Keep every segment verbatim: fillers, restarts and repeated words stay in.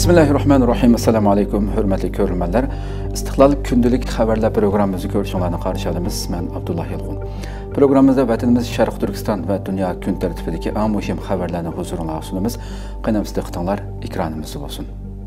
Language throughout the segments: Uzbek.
Bismillahirrahmanirrahim. Assalamu alaykum, hurmatli ko'ruvchilar. Istiqlol kundalik xabarlar programmamizni ko'rishinglarni qarshi olamiz. Men Abdullah Yilg'un. Programmamizda vatanimiz Sharq Turkiston va dunyo kun tartibidagi eng muhim xabarlarni huzuringizga sunamiz. Qanamizda qitinglar, ekranimiz bo'lsin.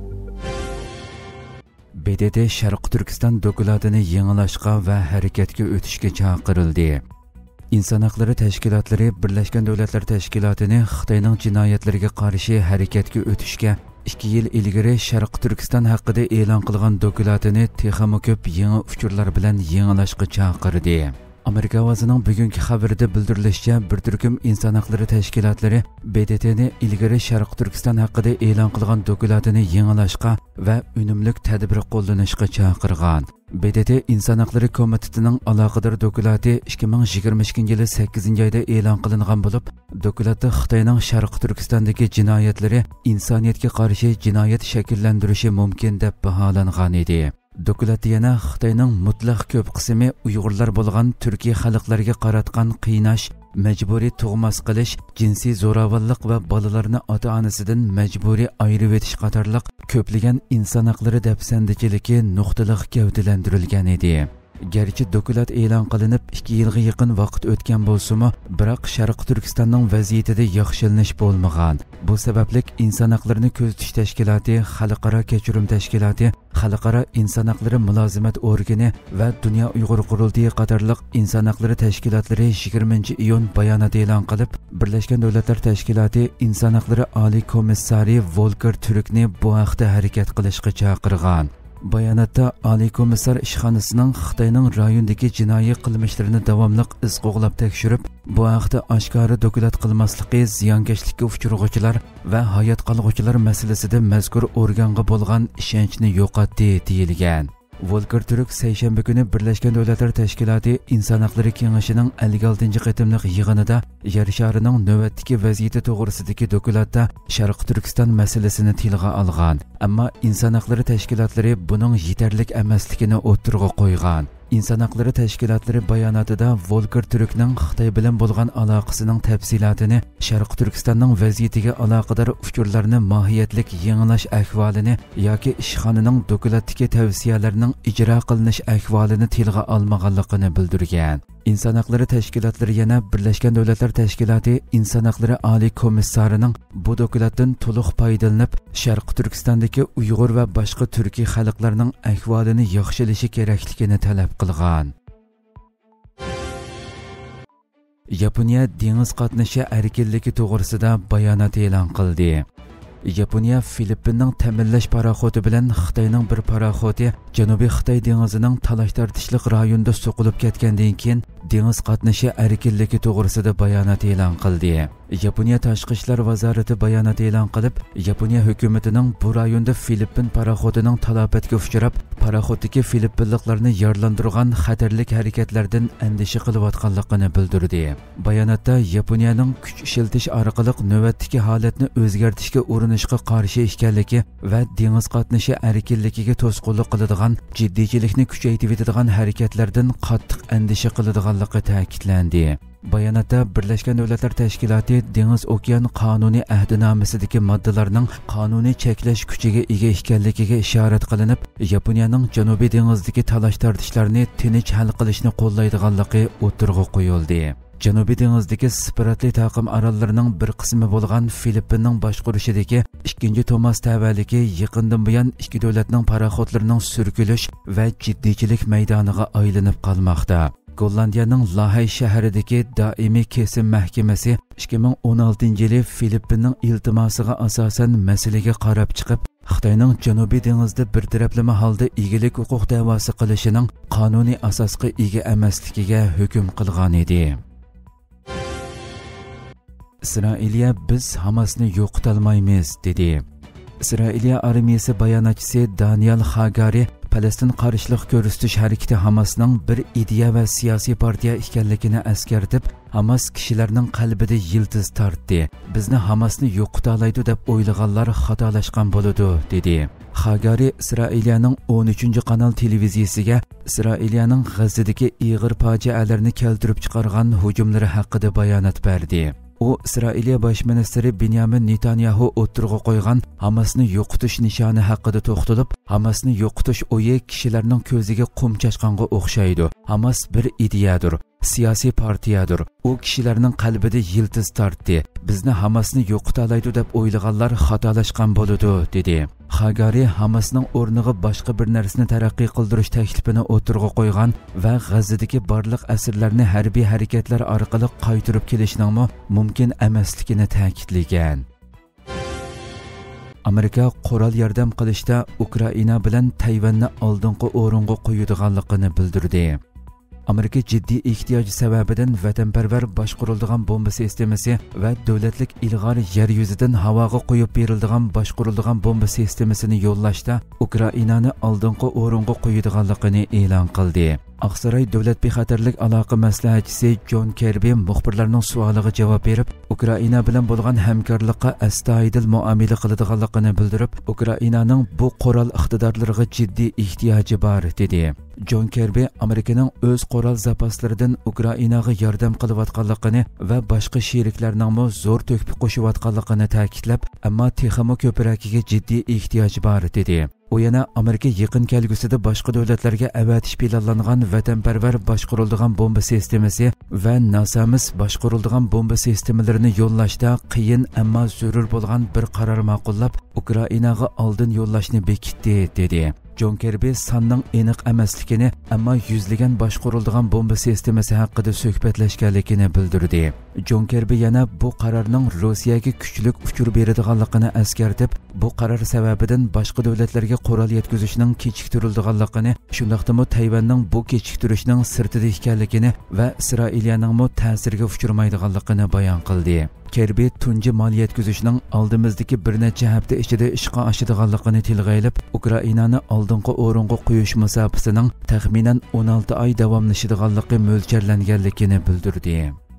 B D T Sharq Turkiston dokladini yangilashga va harakatga o'tishga chaqirildi. İnsan Hakları Təşkilatları Birləşmiş Dövlətlər Təşkilatını Xitayning jinoyatlariga qarshi harakatga o'tishga ikki yil ilgari Sharq Turkiston haqida e'lon qilgan dokladini texmo ko'p yangi uchurlar bilan yangilashga chaqirdi. Amerika ovozining bugungi xabarida bildirilishicha, bir turkum inson haqlari tashkilotlari B D T'ni ilgari Sharq Turkiston haqida e'lon qilgan dokladini yangilashga va unumli tadbir qo'llanishga chaqirgan. B D T İnsan Hakları Komitetining aloqador doklati ikki ming yigirma ikkinchi yili sakkizinchi oyda e'lon qilingan bo'lib, doklatda Xitoyning Sharq Turkistondagi jinoyatlari insoniyatga qarshi jinoyat shakllantirishi mumkin deb baholangan edi. Doklat yana Xitoyning mutlaq ko'p qismi Uyg'urlar bo'lgan Turkiya xalqlariga qaratgan qiynash, majburiy tug'mas qilish, jinsiy zo'ravonlik va bolalarni ota-onasidan majburiy ayirib etish qatorliq ko'plagan inson haqlari dafsandichiligi nuqtaliq gavdalantirilgan edi. Gerçi doklat e'lon qilinib ikki yilga yaqin vaqt o'tgan bo'lsa-mu, biroq Sharq Turkistonning vaziyatida yaxshilanish bo'lmagan. Bu sababli inson haqlarini ko'zitish tashkiloti, xalqaro kechirim tashkiloti, xalqaro inson haqlari mulozimat organi va Dunyo Uyg'ur qurultiyi qatorliq inson haqlari tashkilotlari yigirmanchi iyun bayonot e'lon qilib, Birlashgan Davlatlar Tashkiloti inson haqlari oliy komissari Volker Türkni bu haqda harakat qilishga chaqirgan. Bayonotda Oliy komissar ishxonasining Xitoyning rayondagi jinoiy qilmishlarini davomli iz qo'g'lab tekshirib, bu haqda oshkora doklat qilmasligi ziyonkashlikka uchrag'uvchilar va hayot qolg'uvchilar masalasida mazkur organga bo'lgan ishonchni yo'qotdi deyilgan. Volker Türk seshanba kuni Birlashgan Davlatlar Tashkiloti Inson haqlari kengashining ellik oltinchi qatimliq yig'inida yer sharining navbatdagi vaziyati to'g'risidagi dokladda Sharq Turkiston masalasini tilga olgan. Ammo inson haqlari tashkilotlari buning yetarli emasligini o'tirg'a qo'ygan. İnsan Hakları Təşkilatları bayonotida Volker Türkning Xitoy bilan bo'lgan aloqasining tafsilotini, Sharq Turkistonning vaziyatiga aloqador uchurlarni mohiyatlik yangilash ahvolini yoki ishxonaning dokladdagi tavsiyalarining ijro qilinish ahvolini tilga olmaganligini bildirgan. İnsan Hakları Təşkilatları yana Birlashgan Davlatlar Tashkiloti inson haqlari oliy komissarining bu dokladdan to'liq foydalanib, Sharq Turkistondagi Uyg'ur va boshqa turkiy xalqlarning ahvolini yaxshilashi kerakligini talab qilgan. Yaponiya dengiz qatnashi erkinligi to'g'risida bayonot e'lon qildi. Yaponiya Filippinning ta'minlash paraxoti bilan Xitoyning bir paraxoti Janubiy Xitoy dengizining talash tortishliq rayonida so'qilib ketgandan keyin dengiz qatnashi erkinligi to'g'risida bayonot e'lon qildi. Yaponiya Tashqi ishlar vazirati bayonot e'lon qilib, Yaponiya hukumatining bu rayonda Filippin paraxotining talafotga uchrab, paraxotdagi Filippinliklarni yaralantirgan xatarli harakatlardan andisha qilayotganligini bildirdi. Bayonotda Yaponiyaning kuch ishlatilish orqali navbatdagi holatni o'zgartirishga urinishga qarshi ekanligi va dengiz qatnashi erkinligiga to'sqinlik qiladigan jiddiychilikni kuchaytiradigan harakatlardan qattiq andisha qiladiganligi ta'kidlandi. Bayonotda Birlashgan Davlatlar Tashkiloti Dengiz okean qonuniy ahdinomasidagi moddalarning qonuniy cheklash kuchiga ega ekanligiga ishorat qilinib, Yaponiyaning Janubiy dengizdagi talash tortishlarni tinch hal qilishni qo'llaydiganligi o'tirg'a qo'yildi. Janubiy dengizdagi separatli taqim orollarining bir qismi bo'lgan Filippinning boshqarishidagi ikkinchi Tomas tavalligi yaqindan buyon ikki davlatning paraxotlarining surkilish va jiddiychilik maydoniga aylanib qolmoqda. Gollandiyaning Lahay shahridagi doimiy kesim mahkamasi ikki ming o'n oltinchi yili Filippinning iltimosiga asosan masalaga qarab chiqib, Xitoyning Janubiy dengizda bir taraflama holda egilik huquq da'vosi qilishining qonuniy asosga ega emasligiga hukm qilgan edi. Isroiliya biz Hamasni yo'qota olmaymiz dedi. Isroiliya armiyasi bayonotchisi Daniel Hagari Falastin qarshilik ko'rsatish harakati Hamasning bir ideya va siyosiy partiya ekanligini eskartib, Hamas kishilarning qalbida yildiz tortdi. Bizni Hamasni yo'qota oladi deb o'ylaganlar xatolashgan bo'ladi dedi. Hagari Isroiliyaning o'n uchinchi kanal televiziyasiga Isroiliyaning G'azzadagi ig'ir fojialarni keltirib chiqargan hujumlari haqida bayonot berdi. u İsrailiya bosh ministri Benyamin Netanyahu o'ttirg'a qo'ygan Hamasni yo'qotish nishoni haqida to'xtalib, Hamasni yo'qotish o'yi kishilarning ko'ziga qum chashqanga o'xshaydi. Hamas bir ideyadir, siyosiy partiyadir. U kishilarning qalbida yiltiz tortdi. Bizni Hamasni yo'qota oladi deb o'ylaganlar xatolashgan bo'ladi, dedi. Hagari Hamasning o'rniga boshqa bir narsani taraqqiy qildirish taklifini o'tirg'a qo'ygan va G'azzadagi barliq asirlarni harbiy harakatlar orqali qaytarib kelishning mumkin emasligini ta'kidlagan. Amerika qurol yordam qilishda Ukraina bilan Tayvanni oldingi o'ringa qo'yadiganligini bildirdi. Amerika jiddiy ehtiyoj sababidan vatanparvar boshqariladigan bomba sistemasi va davlatlik ilg'or yer yuzidan havoga qo'yib beriladigan boshqariladigan bomba sistemasini yo'llashda Ukrainani oldingi o'ringa qo'yadiganligini e'lon qildi. Aqsaray davlat bexatarlik aloqa maslahatchisi Jon Kerbi muxbirlarning savoliga javob berib, Ukraina bilan bo'lgan hamkorlikqa astoydil muomala qiladiganligini bildirib, Ukrainaning bu qurol iqtidorlariga jiddiy ehtiyoji bor, dedi. Jon Kerbi Amerikaning o'z qurol zapaslaridan Ukrainaga yordam qilayotganligini va boshqa sheriklarning zo'r to'kib qo'shayotganligini ta'kidlab, ammo texmo ko'pragiga jiddiy ehtiyoj bor, dedi. U yana Amerika yaqin kelgusida boshqa davlatlarga avatish planlangan vatanparvar boshqariladigan bomba sistemasi va nasomis boshqariladigan bomba sistemalarini yo'llashda qiyin ammo zarur bo'lgan bir qaror ma'qullab, Ukrainaga oldin yo'llashni bekitdi, dedi. Jon Kerbi sonning aniq emasligini, ammo yuzlagan boshqariladigan bomba sistemasi haqida suhbatlashganligini bildirdi. Jon Kerbi yana bu qarorning Rossiyaga kuchlik uchur beradiganligini eskartib, bu qaror sababidan boshqa davlatlarga qurol yetkazishning kechiktirilganligini, shundaqdimi Tayvanning bu kechiktirishning sirtida ekanligini va Isroiliyaning mo ta'sirga uchirmaydiganligini bayon qildi. Kerbi tunji mol yetkazishning oldimizdagi bir necha hafta ichida ishga oshadiganligini tilg'aylab, Ukrainani oldingi o'ringa qo'yish musofasining taxminan o'n olti oy davomlashadiganligi mo'ljallanganligini bildirdi.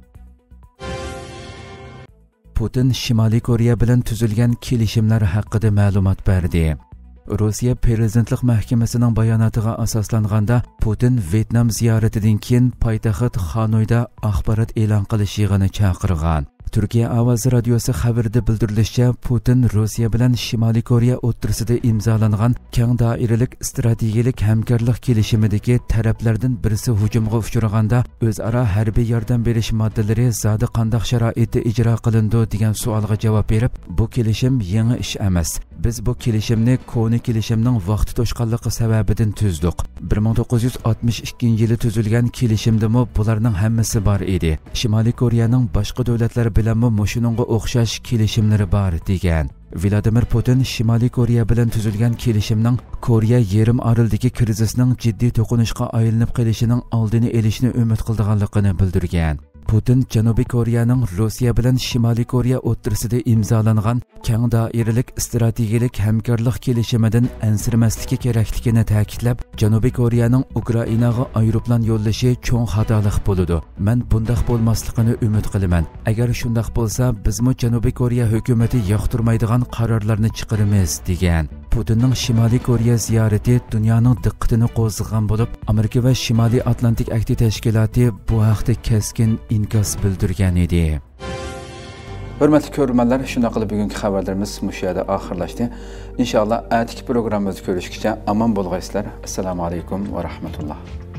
Putin Shimoliy Koreya bilan tuzilgan kelishimlar haqida ma'lumot berdi. Rossiya prezidentlik mahkamasining bayonotiga asoslanganda, Putin Vyetnam ziyoratidan keyin poytaxt Xanoyda axborot e'lon qilish yig'ini chaqirgan. Turkiya Ovozi radiosi xabarida bildirilishicha, Putin Rossiya bilan Shimoliy Koreya o'rtasida imzolangan keng doiralik strategik hamkorlik kelishimidagi taraflardan birisi hujumga uchraganda o'zaro harbiy yordam berish moddalari zodi qanday sharoitda ijro qilindi degan savolga javob berib, bu kelishim yangi ish emas. Biz bu kelishimni koni kelishimning vaqti to'shqanligi sababidan tuzdik. bir ming to'qqiz yuz oltmish ikkinchi yili tuzilgan kelishimdimi bularning hammasi bor edi. Shimoliy Koreyaning boshqa davlatlar bilan mushuningga o'xshash kelishimlari bor, degan. Vladimir Putin Shimoliy Koreya bilan tuzilgan kelishimning Koreya yarim orolidagi krizisning jiddiy to'qinishga aylanib qolishining oldini olishni umid qilganligini bildirgan. Putin Janubiy Koreyaning Rossiya bilan Shimoliy Koreya o'rtasida imzolangan keng doiralik strategik hamkorlik kelishimidan ansirmasligi kerakligini ta'kidlab, Janubiy Koreyaning Ukrainaga aeroplan yo'llashi cho'ng xatolik bo'ladi. Men bunday bo'lmasligini umid qilaman. Agar shunday bo'lsa, bizmi Janubiy Koreya hukumati yoqtirmaydigan qarorlarni chiqaramiz, degan. Putinning Shimoliy Koreya ziyorati dunyoning diqqatini qo'zg'agan bo'lib, Amerika va Shimoliy Atlantik akti tashkiloti bu haqda keskin inkos bildirgan edi. Hurmatli ko'ruvchilar, shunday qilib bugungi xabarlarimiz mushu yerda oxirlashdi. Inshaalloh atigi programmamizni ko'rishgacha omon bo'lg'aysizlar. Assalomu alaykum va rahmatulloh.